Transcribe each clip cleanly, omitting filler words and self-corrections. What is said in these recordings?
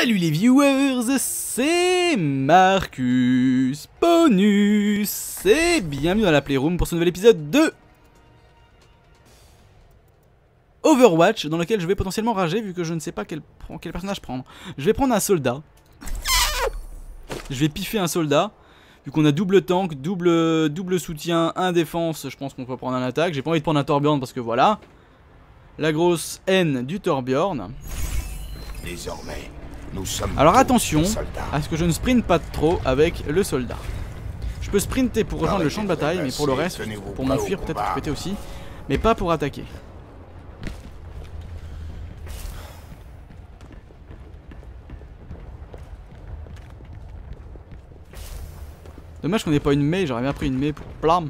Salut les viewers, c'est Marcus Bonus et bienvenue dans la Playroom pour ce nouvel épisode de Overwatch, dans lequel je vais potentiellement rager vu que je ne sais pas quel personnage prendre. Je vais prendre un soldat. Je vais piffer un soldat. Vu qu'on a double tank, double soutien, un défense, je pense qu'on peut prendre un attaque. J'ai pas envie de prendre un Torbjorn parce que voilà. La grosse haine du Torbjorn. Désormais, nous sommes. Alors attention à ce que je ne sprinte pas trop avec le soldat. Je peux sprinter pour rejoindre le champ de bataille, mais pour le reste, pour m'enfuir peut-être pour péter aussi, mais pas pour attaquer. Dommage qu'on n'ait pas une Mei, j'aurais bien pris une Mei pour plam.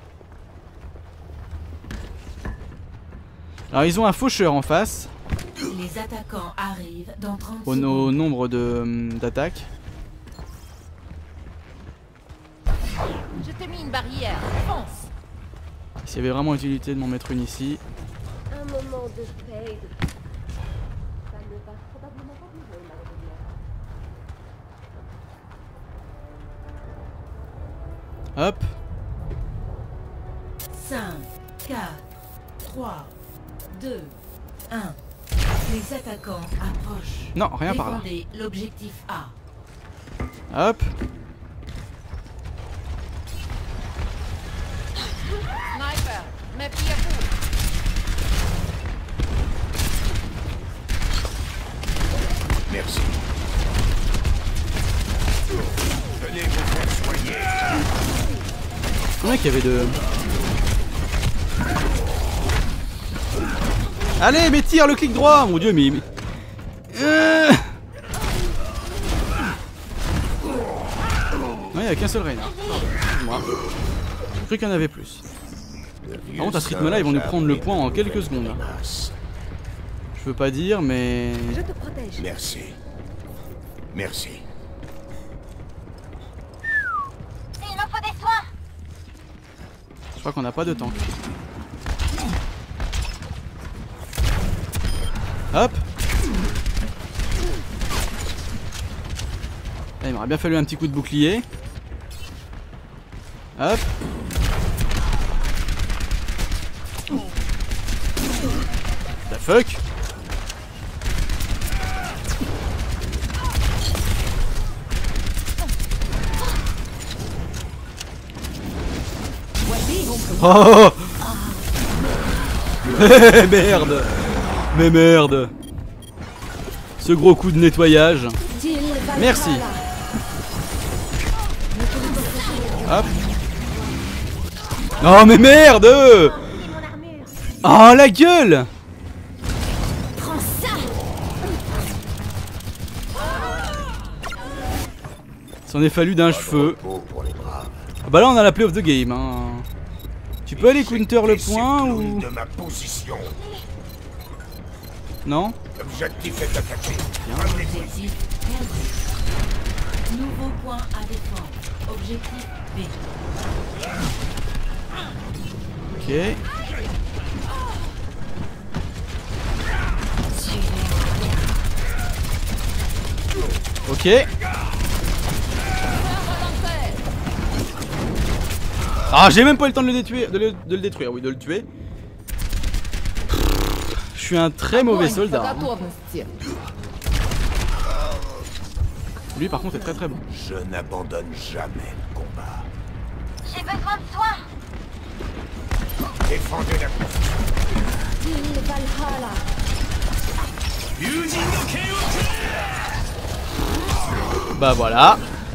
Alors ils ont un faucheur en face. Les attaquants arrivent dans 30 Au secondes. nombre d'attaques. Je t'ai mis une barrière, fonce. S'il y avait vraiment utilité de m'en mettre une ici. Un moment de paix. Ça ne va probablement pas durer, malheureusement. Hop. 5, 4, 3, 2, 1. Les attaquants approchent. Non, rien par là. Défendez l'objectif A. Hop. Sniper, mes pieds à vous. Merci. Venez vous faire soigner. Combien qu'il y avait de... Allez, mais tire le clic droit. Mon dieu, mais... Non, il n'y a qu'un seul Reyna. Excuse-moi. J'ai cru qu'il y en avait plus. Par contre, à ce rythme-là, ils vont nous prendre le point en quelques secondes. Là. Je veux pas dire, mais... Je te protège. Merci. Merci. Il me faut des soins. Je crois qu'on n'a pas de tank. Hop. Là, il m'aurait bien fallu un petit coup de bouclier. Hop. The fuck. Oh. Merde. Mais merde. Ce gros coup de nettoyage. Merci. Hop. Oh mais merde. Oh la gueule. Prends ça. S'en est fallu d'un cheveu. Repos pour les braves. Ah bah là on a la play of the game hein. Tu peux aller counter le point ou... De ma position. Non? L'objectif est attaqué. Objectif perdu. Nouveau point à défendre. Objectif B. Ok. Ok. Ah, j'ai même pas eu le temps de le détruire, de le détruire, oui, de le tuer. Je suis un très mauvais soldat. Hein. Lui, par contre, est très très bon. Je n'abandonne jamais le combat. J'ai besoin de soins. Défendez la position. Il Valhalla. Bah voilà.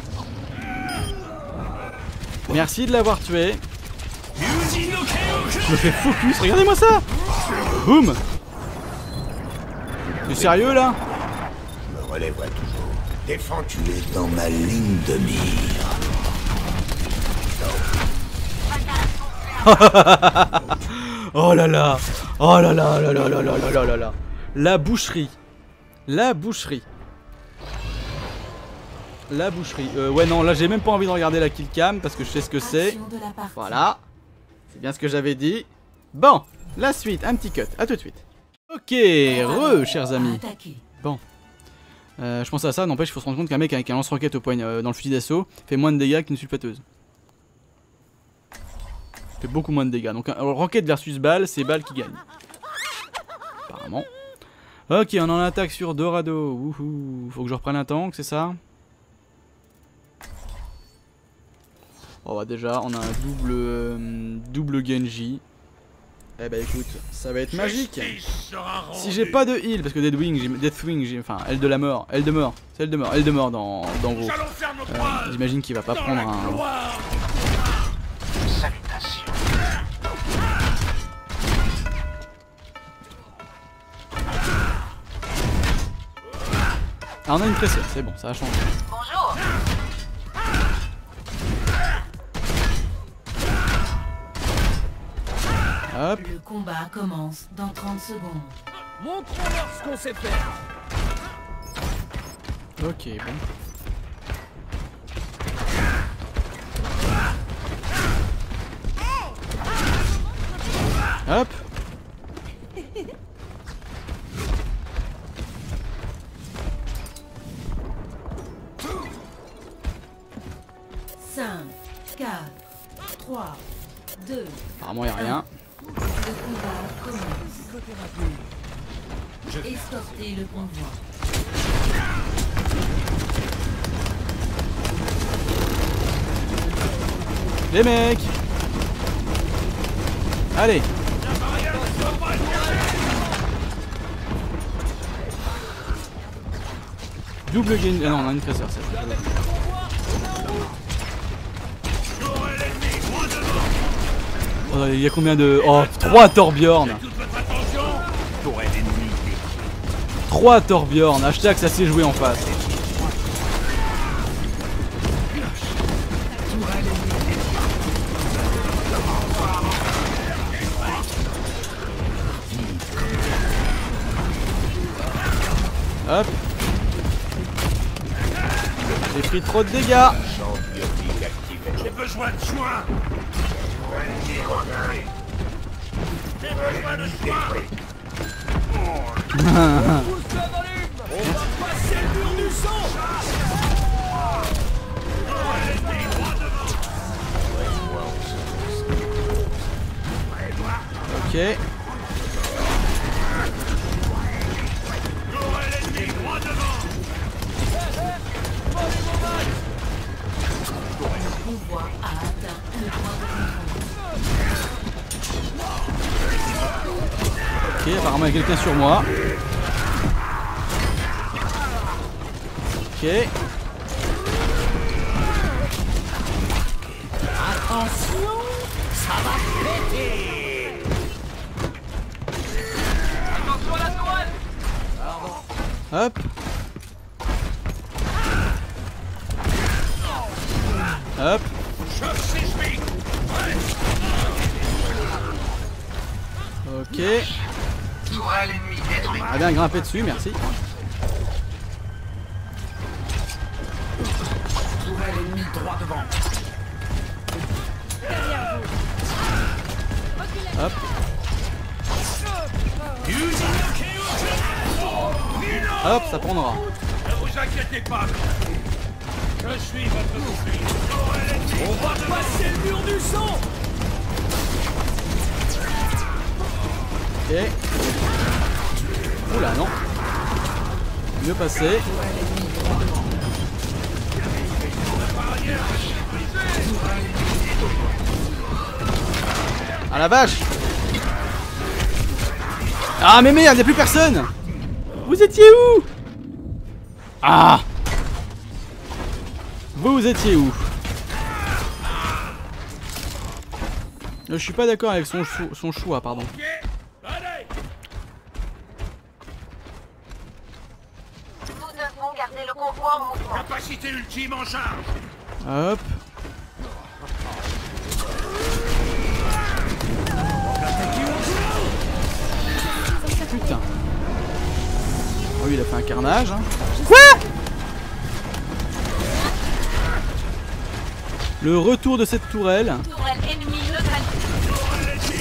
Merci de l'avoir tué. Je me fais focus, regardez-moi ça. Boum. T'es sérieux là? Je me relèverai toujours. Défends, tu es dans ma ligne de mire. Oh là là. Oh là là là là là là là là là là. La boucherie. La boucherie. La boucherie. Ouais non, là j'ai même pas envie de regarder la kill cam parce que je sais ce que c'est. Action de la partie. Voilà. C'est bien ce que j'avais dit. Bon, la suite, un petit cut. À tout de suite. Ok, chers amis. Attaquer. Bon. Je pense à ça, n'empêche, il faut se rendre compte qu'un mec avec un lance-roquette au poignet dans le fusil d'assaut fait moins de dégâts qu'une sulfateuse. Fait beaucoup moins de dégâts. Donc roquette versus balle, c'est balle qui gagne. Apparemment. Ok, on en attaque sur Dorado. Wouhou. Faut que je reprenne un tank, c'est ça? Oh bah déjà, on a un double Genji. Eh bah écoute, ça va être magique. Si j'ai pas de heal, parce que Deathwing, enfin aile de la mort, aile de mort, c'est aile de mort dans WoW. J'imagine qu'il va pas prendre un... Ah, on a une pression, c'est bon, ça a changé. Bonjour. Hop. Le combat commence dans 30 secondes. Montrons-leur ce qu'on sait faire. Ok, bon. Hop. Cinq, 4, 3, 2. Apparemment, y a rien. Le combat commence. Escortez le convoi. Les mecs. Allez. Double gain. Ah non, on a une tresseur, ça. Oh, il y a combien de... Oh, 3 Torbjorn. 3 Torbjorn. Hashtag ça s'est joué en face. Hop. J'ai pris trop de dégâts. J'ai besoin de soins. J'ai besoin de soins. Pousse le volume. On va passer le mur du sang. Ok. Le convoi a atteint le point de contrôle. Ok, apparemment il y a quelqu'un sur moi. Ok. Attention, ça va péter. Attention à la toile. Hop. Hop. Ok. Ah bien grimpé dessus, merci. Hop. Hop, ça prendra. Ne vous inquiétez pas. Je suis votre bouclier. On va passer le mur du sang. Ok. Oula, non. Mieux passé. Ah la vache. Ah mais merde, y'a plus personne. Vous étiez où? Ah. Vous étiez où? Je suis pas d'accord avec son choix, pardon. Nous devons garder le convoi en mouvement. Capacité ultime en charge. Hop. Putain. Oh, il a fait un carnage. Hein. Quoi? Le retour de cette tourelle. Tourelle ennemie neutralisée.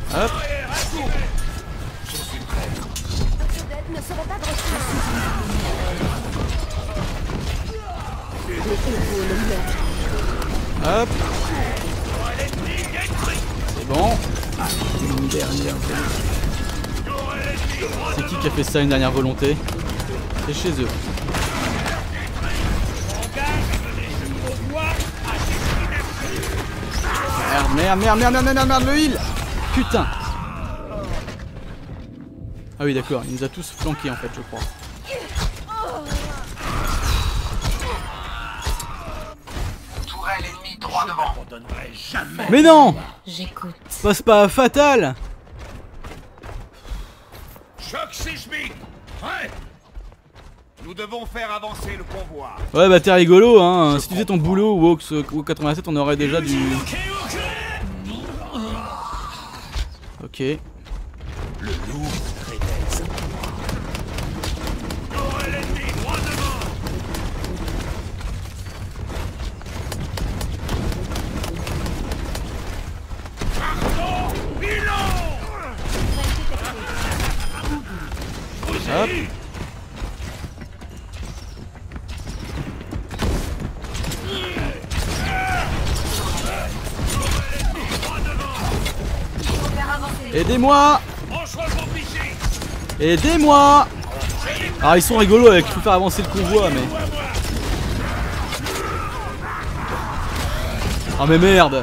Hop. Notre aide ne serait pas de retour. Les héros le meurent. Hop. C'est bon. Une dernière C'est qui a fait ça, une dernière volonté? C'est chez eux. Merde, le heal. Putain. Ah oui, d'accord, il nous a tous flanqués en fait, je crois. tourelle ennemie droit devant. Mais non! J'écoute. Passe pas fatal! Choc sismique. Ouais. Nous devons faire avancer le convoi. Ouais, bah t'es rigolo, hein. Si tu faisais ton boulot ou Ox 87, on aurait déjà du. Ok. Le loup révèle sa Tourelle ennemie droit devant. Pardon, bilan. Hop. Aidez-moi! Aidez-moi! Alors ils sont rigolos avec, il faut faire avancer le convoi, mais... Oh mais merde!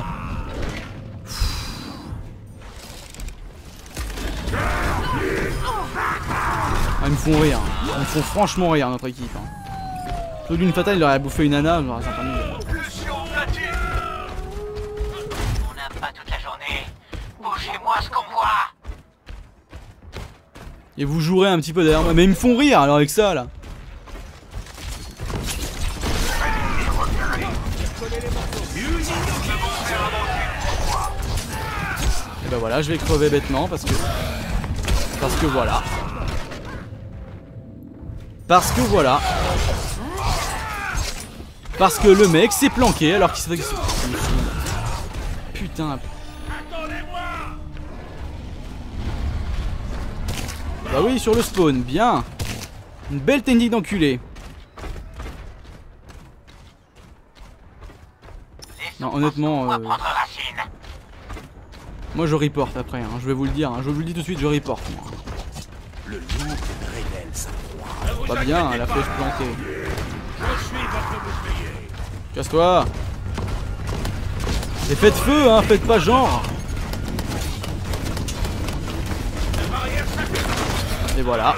Ah, ils me font rire. Ils me font franchement rire, notre équipe. Plutôt d'une fatale, il aurait bouffé une nana, j'aurais sympa mieux. On n'a pas toute la journée. Bougez-moi ce qu'on voit. Et vous jouerez un petit peu derrière moi. Mais ils me font rire alors avec ça là. Et bah voilà, je vais crever bêtement parce que voilà. Parce que voilà. Parce que le mec s'est planqué alors qu'il s'est... Putain. Bah oui, sur le spawn, bien. Une belle technique d'enculé. Non, honnêtement, moi je reporte après, hein, je vais vous le dire, hein, je vous le dis tout de suite, je reporte. Moi. Le loup révèle sa proie. Pas bien, la flèche plantée. Je suis votre bouclier. Casse-toi. Et faites feu, hein, faites pas genre. Et voilà.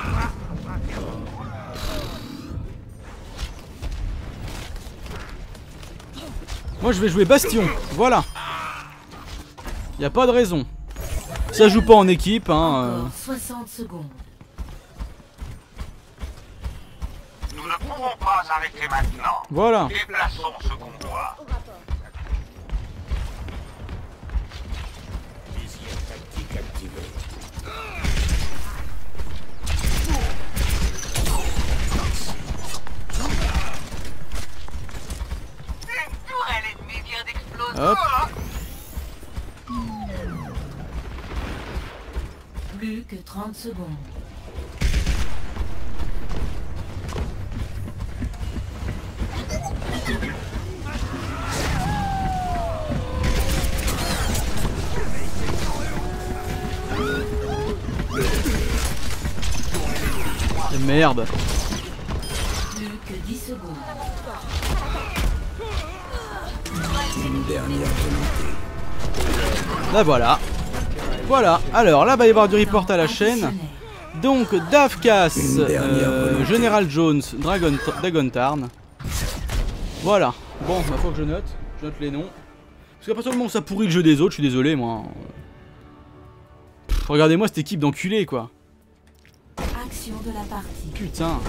Moi je vais jouer Bastion, voilà. Y a pas de raison. Ça joue pas en équipe, hein. Encore 60 secondes. Nous ne pourrons pas arrêter maintenant. Voilà. Déplaçons ce convoi. Visière tactique activée. Une tourelle ennemie vient d'exploser. Hop. Plus que 30 secondes. Et merde. Plus que 10 secondes. Une dernière volonté. Là voilà. Voilà, alors là, il va y avoir du report à la chaîne. Donc, Davkas, General Jones, Dragon Tarn. Voilà. Bon, ma foi que je note les noms. Parce qu'à partir du moment où ça pourrit le jeu des autres, je suis désolé, moi. Regardez-moi cette équipe d'enculés, quoi. Action de la partie. Putain.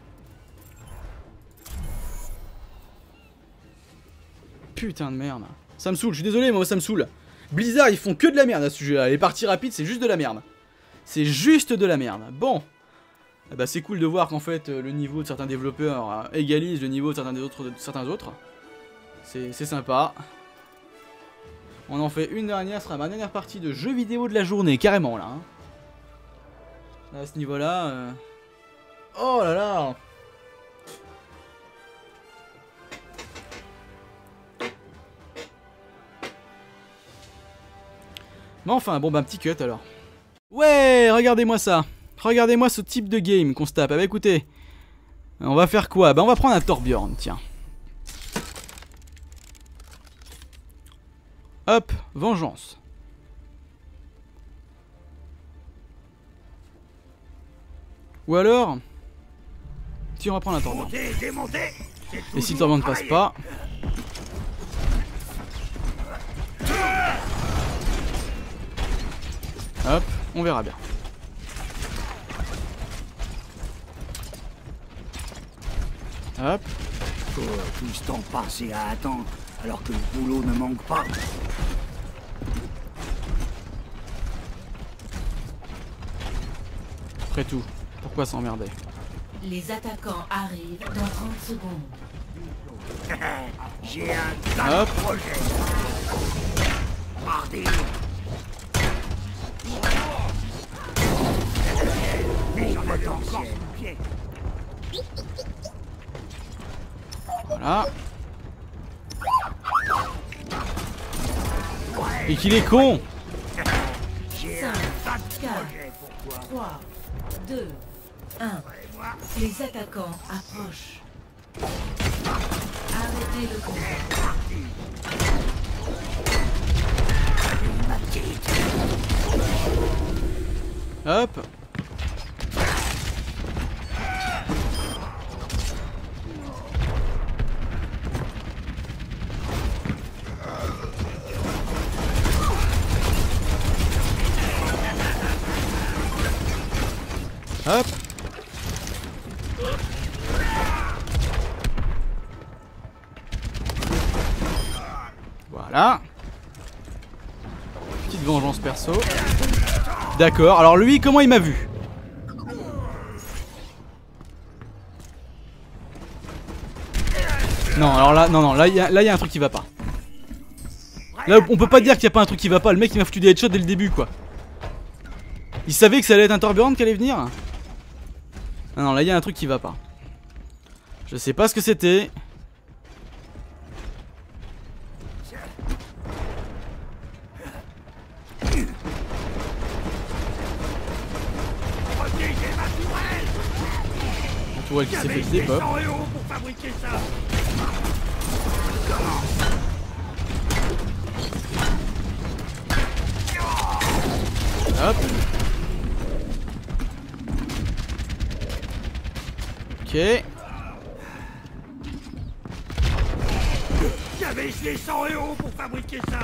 Putain de merde. Ça me saoule, je suis désolé, moi ça me saoule. Blizzard, ils font que de la merde à ce sujet-là. Les parties rapides, c'est juste de la merde. C'est juste de la merde. Bon. Eh bah, c'est cool de voir qu'en fait, le niveau de certains développeurs égalise le niveau de certains autres. C'est sympa. On en fait une dernière, ce sera ma dernière partie de jeux vidéo de la journée, carrément là. Hein. Là, à ce niveau-là... Oh là là. Mais enfin, bon bah petit cut alors. Ouais, regardez-moi ça. Regardez-moi ce type de game qu'on se tape. Ah bah écoutez, on va faire quoi? Bah on va prendre un Torbjorn, tiens. Hop, vengeance. Ou alors... Si on va prendre un Torbjorn. Et si le Torbjorn ne passe pas... Hop, on verra bien. Hop. Faut tout ce temps passé à attendre, alors que le boulot ne manque pas. Après tout, pourquoi s'emmerder? Les attaquants arrivent dans 30 secondes. J'ai un tas de projet. Mardi. Mais j'en avais encore sur le pied. Voilà. Et qu'il est con! 5, 4, 3, 2, 1. Les attaquants approchent. Arrêtez le combat. Hop. Hop. Voilà. Petite vengeance perso. D'accord, alors lui, comment il m'a vu? Non, alors là, non, là, il y a un truc qui va pas. Là, on peut pas dire qu'il y a pas un truc qui va pas. Le mec, il m'a foutu des headshots dès le début, quoi. Il savait que ça allait être un Torbjorn qui allait venir. Non, là, il y a un truc qui va pas. Je sais pas ce que c'était. La tourelle qui s'est fait vider, pop. Hop. Ok. J'avais gelé 100 € pour fabriquer ça.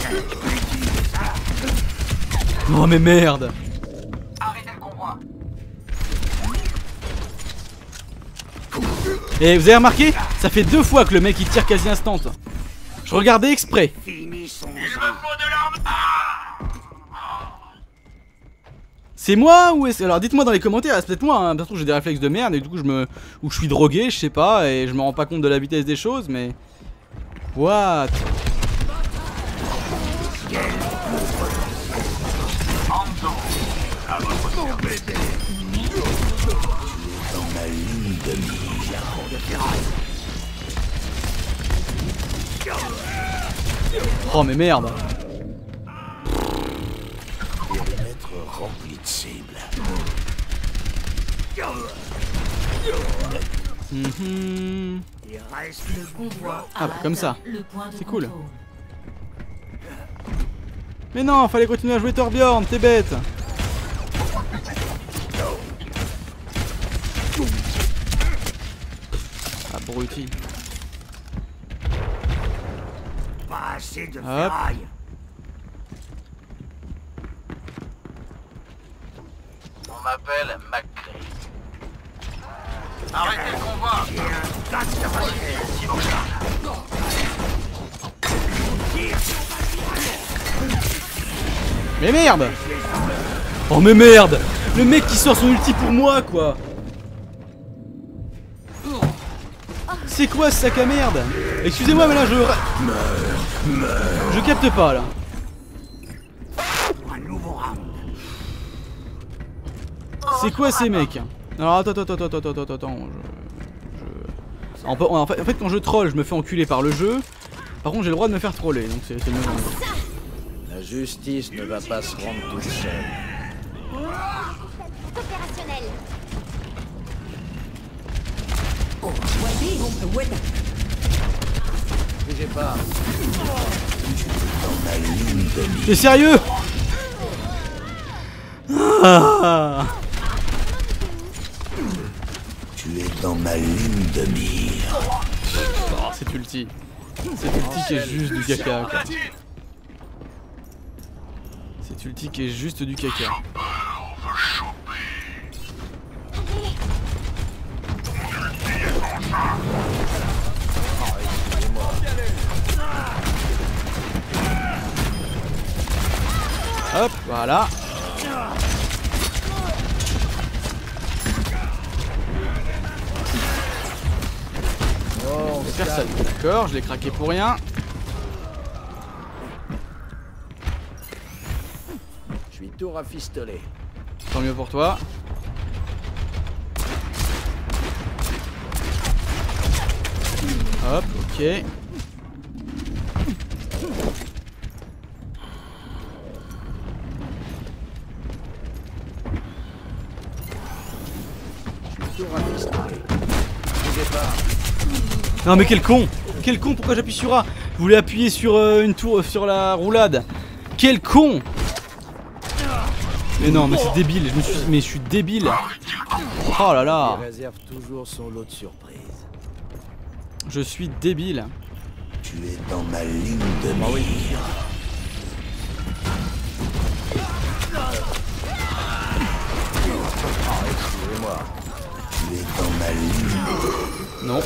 Oh mais merde. Arrêtez le convoi. Et vous avez remarqué? Ça fait 2 fois que le mec il tire quasi instant. Je regardais exprès. Finissons. C'est moi ou est-ce... Alors dites-moi dans les commentaires, c'est peut-être moi, hein. Peut-être que j'ai des réflexes de merde et du coup ou je suis drogué, je sais pas, et je me rends pas compte de la vitesse des choses, mais... What? Dans ma ligne de mire, de ferraille. Oh mais merde. Périmètre rempli de cibles. Mhm. Il reste Le convoi Ah bah comme ça. C'est cool. Contrôle. Mais non, fallait continuer à jouer Torbjorn, t'es bête. Abruti. pas assez de Hop. ferraille. On m'appelle McCree. Arrêtez le convoi. J'ai un tas de ferraille. Mais merde. Oh mais merde. Le mec qui sort son ulti pour moi quoi. C'est quoi ce sac à merde? Excusez-moi mais là je... Je capte pas là. C'est quoi ces mecs? Alors attends. En fait quand je troll je me fais enculer par le jeu. Par contre j'ai le droit de me faire troller donc c'est le même. La justice ne va pas se rendre toute seule. Opérationnel. Bougez pas. T'es sérieux? Ah. Tu es dans ma ligne de mire. Oh, c'est ulti. C'est ulti qui est juste du caca. Quoi. C'est ulti qui est juste du caca. Hop, voilà. Oh, Personne. D'accord, je l'ai craqué pour rien. je suis tout rafistolé. Tant mieux pour toi. Hop, ok. Tout rafistolé. Bougez pas. Non mais quel con! Quel con, pourquoi j'appuie sur A? Vous voulez appuyer sur une tour, sur la roulade? Quel con! Mais non, mais c'est débile, je suis débile! Oh là là! Il réserve toujours son lot de surprises. Je suis débile! Tu es dans ma ligne de mire. Excusez-moi. Tu es dans ma ligne. Non!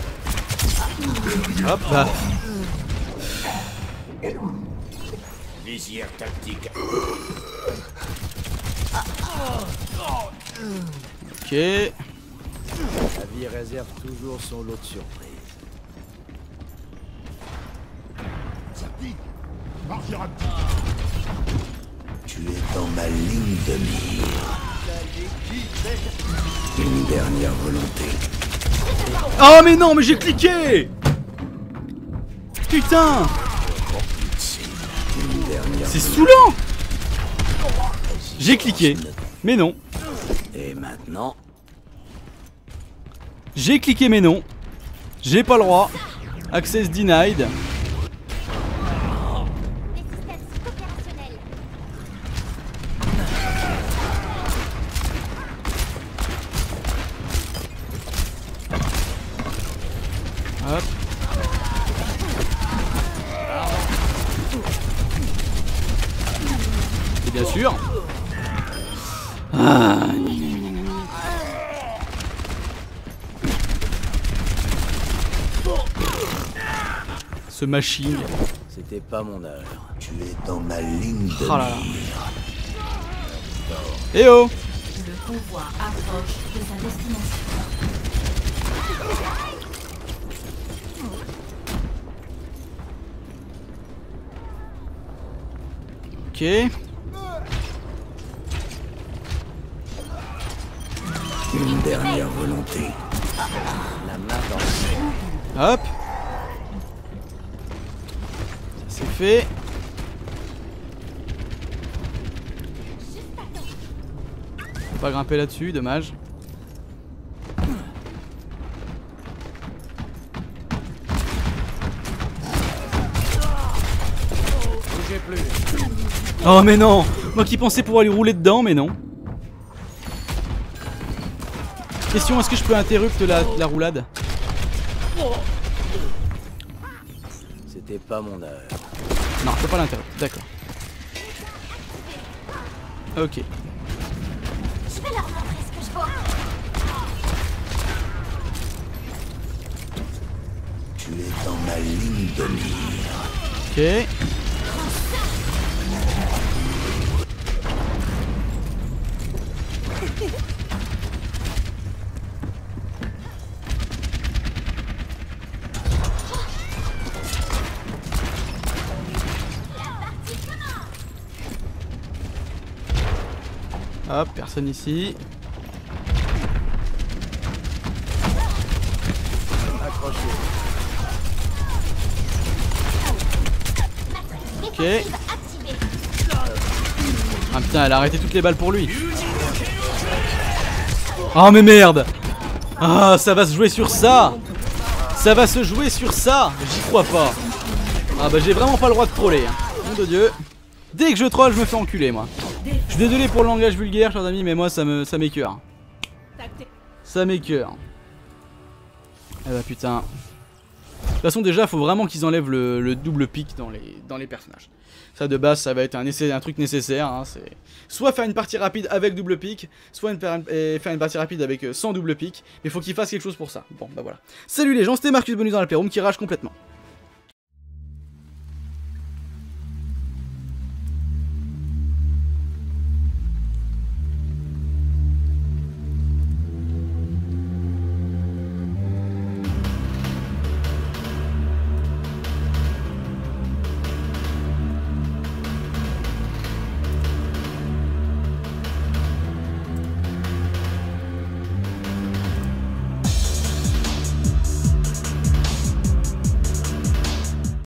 Hop là! Visière tactique. Ok! La vie réserve toujours son lot de surprises. Tu es dans ma ligne de mire. Une dernière volonté. Oh mais non, mais j'ai cliqué! Putain! Une dernière. C'est saoulant! J'ai cliqué, mais non. Et maintenant, J'ai cliqué, mais non. J'ai pas le droit. Access denied. Les systèmes sont opérationnels. Hop. Et bien sûr. Ah. Ce mashing. C'était pas mon heure. tu es dans ma ligne de Oh là là. mire. Eh oh! Le convoi approche de sa destination. Ok. Une dernière volonté. La main dans le Hop. Ça c'est fait. Faut pas grimper là-dessus, dommage. bougez plus. Oh mais non! Moi qui pensais pouvoir lui rouler dedans, mais non. Question, est-ce que je peux interrumpre la roulade? C'était pas mon heure. Non, je peux pas l'interrompre, d'accord. Ok. Je vais leur montrer ce que je vois. Tu es dans ma ligne de mire. Ok. Hop, personne ici. Accroché. Ok. Ah putain, elle a arrêté toutes les balles pour lui. Oh mais merde. Ah, ça va se jouer sur ça. Ça va se jouer sur ça. J'y crois pas. Ah bah j'ai vraiment pas le droit de troller. Nom de Dieu. Dès que je troll, je me fais enculer moi. Je suis désolé pour le langage vulgaire, chers amis, mais moi ça m'écoeure. Ça m'écoeure. Eh bah putain. De toute façon déjà faut vraiment qu'ils enlèvent le double pic dans les personnages. Ça de base ça va être un truc nécessaire, hein, c'est soit faire une partie rapide avec double pic, soit faire une partie rapide avec sans double pic, mais faut qu'ils fassent quelque chose pour ça. Bon bah voilà. Salut les gens, c'était Marcus Bonus dans l'Alperum qui rage complètement.